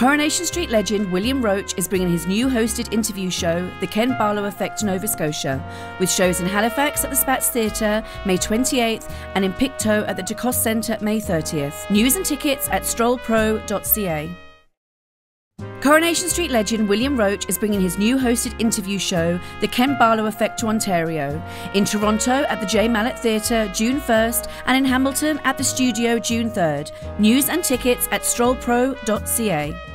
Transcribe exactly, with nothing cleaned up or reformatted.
Coronation Street legend William Roache is bringing his new hosted interview show, The Ken Barlow Effect, Nova Scotia, with shows in Halifax at the Spats Theatre, May twenty-eighth, and in Pictou at the DeCoste Centre, May thirtieth. News and tickets at stroll pro dot c a. Coronation Street legend William Roache is bringing his new hosted interview show, The Ken Barlow Effect, to Ontario, in Toronto at the J Mallet Theatre, June first, and in Hamilton at the Studio, June third. News and tickets at stroll pro dot c a.